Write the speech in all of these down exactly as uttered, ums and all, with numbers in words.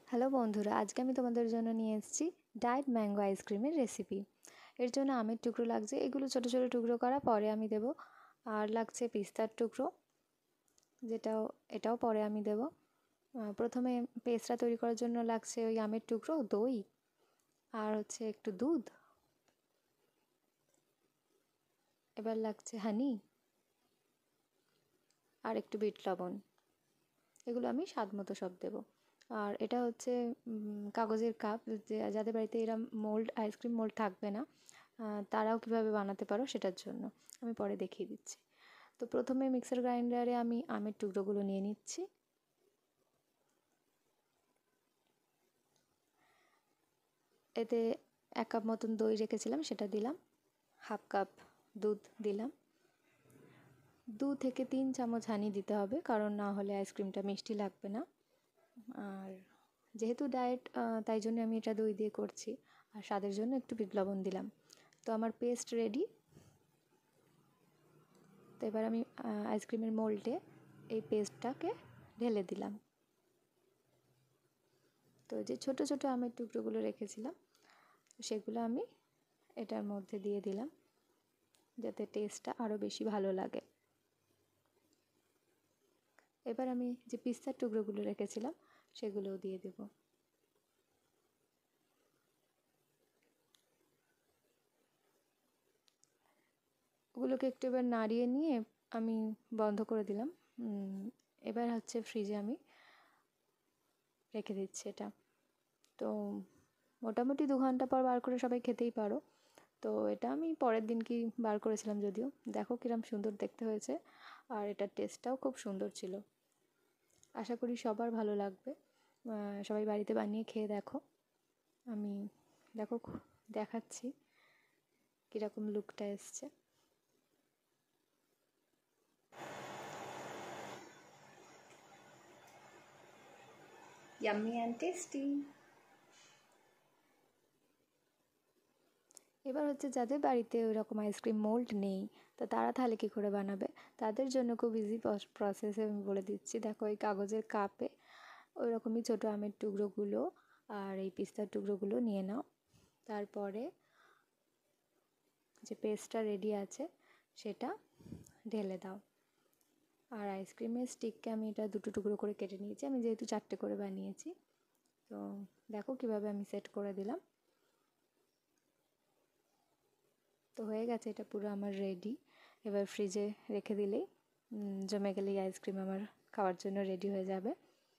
Hello বন্ধুরা, আজকে আমি তোমাদের জন্য নিয়ে এসেছি ডায়েট ম্যাঙ্গো আইসক্রিমের রেসিপি। এর জন্য আমের টুকরো লাগছে, এগুলো ছোট ছোট টুকরো করা পরে আমি দেব। আর লাগছে পিস্তার টুকরো, যেটাও এটাও পরে আমি দেব। প্রথমে পেস্টটা তৈরি করার জন্য লাগছে ওই আমের টুকরো, দই আর হচ্ছে একটু দুধ, এবার লাগছে হানি আর একটু বিট লবণ। এগুলো আমি স্বাদ মতো সব দেবো। আর এটা হচ্ছে কাগজের কাপ, যে যাদের বাড়িতে এরা মোল্ড আইসক্রিম মোল্ড থাকবে না তারাও কিভাবে বানাতে পারো সেটার জন্য আমি পরে দেখিয়ে দিচ্ছি। তো প্রথমে মিক্সার গ্রাইন্ডারে আমি আমের টুকরোগুলো নিয়ে নিচ্ছি। এতে এক কাপ মতন দই রেখেছিলাম সেটা দিলাম, হাফ কাপ দুধ দিলাম, দু থেকে তিন চামচ হানি দিতে হবে, কারণ না হলে আইসক্রিমটা মিষ্টি লাগবে না। আর যেহেতু ডায়েট তাই জন্য আমি এটা দই দিয়ে করছি, আর স্বাদের জন্য একটু বিট লবণ দিলাম। তো আমার পেস্ট রেডি। তো এবার আমি আইসক্রিমের মোল্ডে এই পেস্টটাকে ঢেলে দিলাম। তো যে ছোট ছোট আমের টুকরোগুলো রেখেছিলাম সেগুলো আমি এটার মধ্যে দিয়ে দিলাম, যাতে টেস্টটা আরও বেশি ভালো লাগে। এবার আমি যে পিস্তার টুকরোগুলো রেখেছিলাম সেগুলোও দিয়ে দেব। ওগুলোকে একটু এবার নাড়িয়ে নিয়ে আমি বন্ধ করে দিলাম। এবার হচ্ছে ফ্রিজে আমি রেখে দিচ্ছি এটা। তো মোটামুটি দু ঘন্টা পর বার করে সবাই খেতেই পারো। তো এটা আমি পরের দিন কি বার করেছিলাম, যদিও দেখো কিরম সুন্দর দেখতে হয়েছে, আর এটার টেস্টটাও খুব সুন্দর ছিল। আশা করি সবার ভালো লাগবে, সবাই বাড়িতে বানিয়ে খেয়ে দেখো। আমি দেখো দেখাচ্ছি কীরকম লুকটা এসছে। Yummy and tasty. এবার হচ্ছে যাদের বাড়িতে ওই রকম আইসক্রিম মোল্ড নেই, তো তারা তাহলে কী করে বানাবে, তাদের জন্য খুব ইজি প্রসেসে আমি বলে দিচ্ছি। দেখো এই কাগজের কাপে ওই রকমই ছোটো আমের টুকরোগুলো আর এই পিস্তার টুকরোগুলো নিয়ে নাও। তারপরে যে পেস্টটা রেডি আছে সেটা ঢেলে দাও। আর আইসক্রিমের স্টিককে আমি এটা দুটো টুকরো করে কেটে নিয়েছি, আমি যেহেতু চারটে করে বানিয়েছি। তো দেখো কিভাবে আমি সেট করে দিলাম। তো হয়ে গেছে, এটা পুরো আমার রেডি। এবার ফ্রিজে রেখে দিলেই জমে গেলেই আইসক্রিম আমার খাওয়ার জন্য রেডি হয়ে যাবে।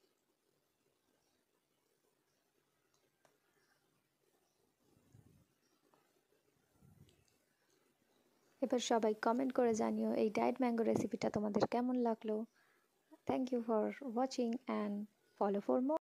এবার সবাই কমেন্ট করে জানিও এই ডায়েট ম্যাঙ্গো রেসিপিটা তোমাদের কেমন লাগলো। Thank you for watching and follow for more.